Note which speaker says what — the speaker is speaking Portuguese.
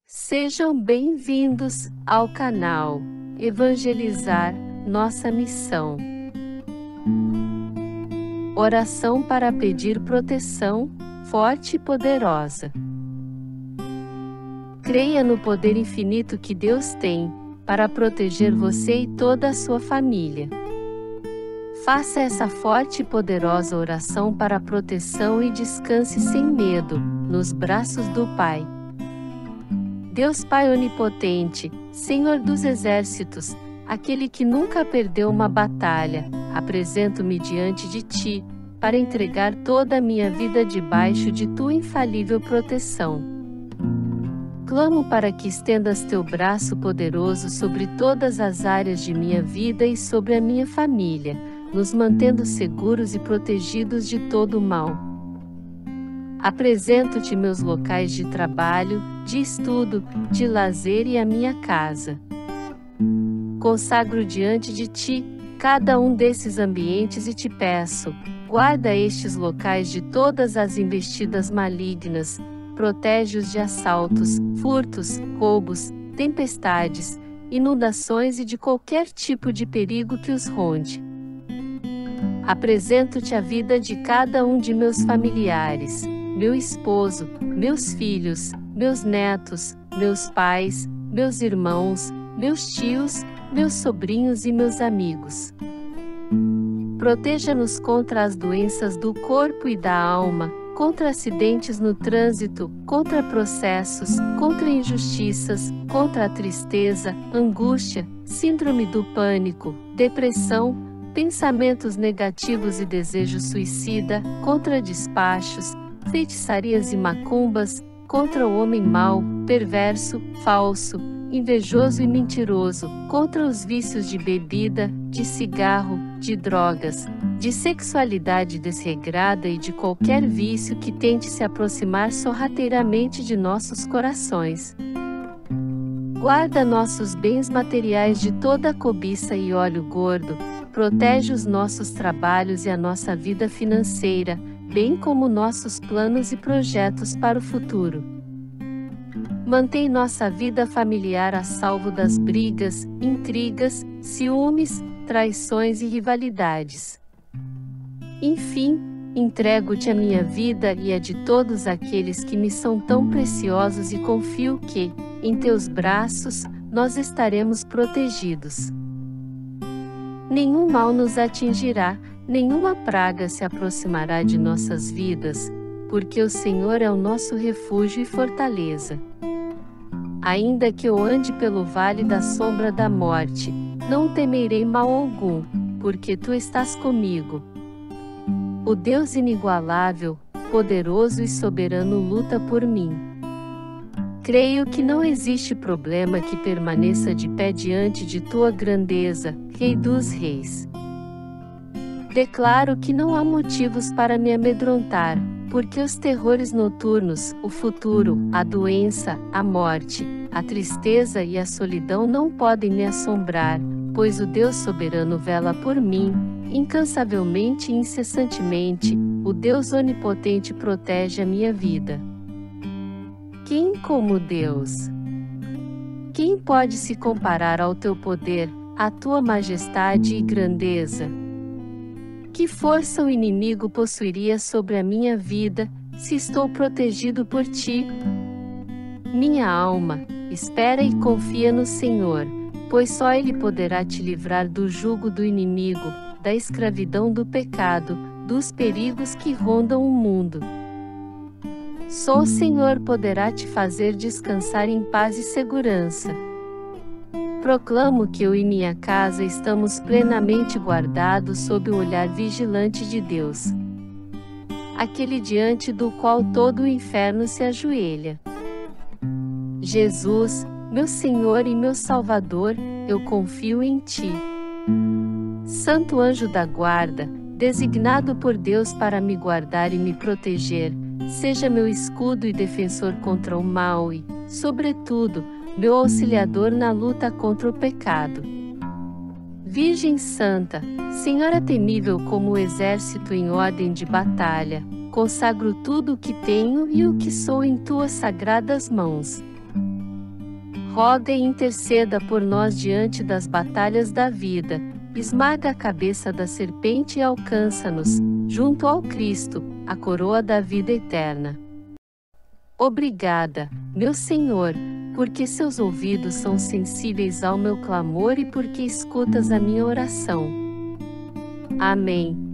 Speaker 1: Sejam bem-vindos ao canal Evangelizar, nossa missão. Oração para pedir proteção, forte e poderosa. Creia no poder infinito que Deus tem, para proteger você e toda a sua família. Faça essa forte e poderosa oração para proteção e descanse sem medo, nos braços do Pai. Deus Pai onipotente, Senhor dos exércitos, aquele que nunca perdeu uma batalha, apresento-me diante de Ti, para entregar toda a minha vida debaixo de Tua infalível proteção. Clamo para que estendas Teu braço poderoso sobre todas as áreas de minha vida e sobre a minha família, nos mantendo seguros e protegidos de todo o mal. Apresento-te meus locais de trabalho, de estudo, de lazer e a minha casa. Consagro diante de Ti cada um desses ambientes e te peço, guarda estes locais de todas as investidas malignas, protege-os de assaltos, furtos, roubos, tempestades, inundações e de qualquer tipo de perigo que os ronde. Apresento-te a vida de cada um de meus familiares, meu esposo, meus filhos, meus netos, meus pais, meus irmãos, meus tios, meus sobrinhos e meus amigos. Proteja-nos contra as doenças do corpo e da alma, contra acidentes no trânsito, contra processos, contra injustiças, contra a tristeza, angústia, síndrome do pânico, depressão, pensamentos negativos e desejo suicida, contra despachos, feitiçarias e macumbas, contra o homem mau, perverso, falso, invejoso e mentiroso, contra os vícios de bebida, de cigarro, de drogas, de sexualidade desregrada e de qualquer vício que tente se aproximar sorrateiramente de nossos corações. Guarda nossos bens materiais de toda cobiça e óleo gordo, protege os nossos trabalhos e a nossa vida financeira, bem como nossos planos e projetos para o futuro. Mantém nossa vida familiar a salvo das brigas, intrigas, ciúmes, traições e rivalidades. Enfim, entrego-te a minha vida e a de todos aqueles que me são tão preciosos e confio que, em teus braços, nós estaremos protegidos. Nenhum mal nos atingirá, nenhuma praga se aproximará de nossas vidas, porque o Senhor é o nosso refúgio e fortaleza. Ainda que eu ande pelo vale da sombra da morte, não temerei mal algum, porque Tu estás comigo. O Deus inigualável, poderoso e soberano luta por mim. Creio que não existe problema que permaneça de pé diante de Tua grandeza, Rei dos Reis. Declaro que não há motivos para me amedrontar, porque os terrores noturnos, o futuro, a doença, a morte, a tristeza e a solidão não podem me assombrar, pois o Deus soberano vela por mim, incansavelmente e incessantemente, o Deus onipotente protege a minha vida. Quem como Deus? Quem pode se comparar ao Teu poder, à Tua majestade e grandeza? Que força o inimigo possuiria sobre a minha vida, se estou protegido por Ti? Minha alma, espera e confia no Senhor, pois só Ele poderá te livrar do jugo do inimigo, da escravidão do pecado, dos perigos que rondam o mundo. Só o Senhor poderá te fazer descansar em paz e segurança. Proclamo que eu e minha casa estamos plenamente guardados sob o olhar vigilante de Deus, aquele diante do qual todo o inferno se ajoelha. Jesus, meu Senhor e meu Salvador, eu confio em Ti. Santo anjo da guarda, designado por Deus para me guardar e me proteger, seja meu escudo e defensor contra o mal e, sobretudo, meu auxiliador na luta contra o pecado. Virgem Santa, Senhora temível como o exército em ordem de batalha, consagro tudo o que tenho e o que sou em Tuas sagradas mãos. roga e interceda por nós diante das batalhas da vida. Esmaga a cabeça da serpente e alcança-nos, junto ao Cristo, a coroa da vida eterna. Obrigada, meu Senhor, porque seus ouvidos são sensíveis ao meu clamor e porque escutas a minha oração. Amém.